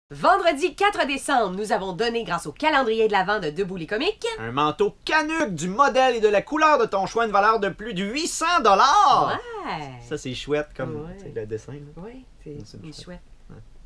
Vendredi 4 décembre, nous avons donné, grâce au calendrier de l'Avent de Debout les comiques, un manteau Canuck du modèle et de la couleur de ton choix, une valeur de plus de 800 $. Ouais! Ça, c'est chouette comme Ouais. le dessin. Là. Oui, c'est chouette. Ouais.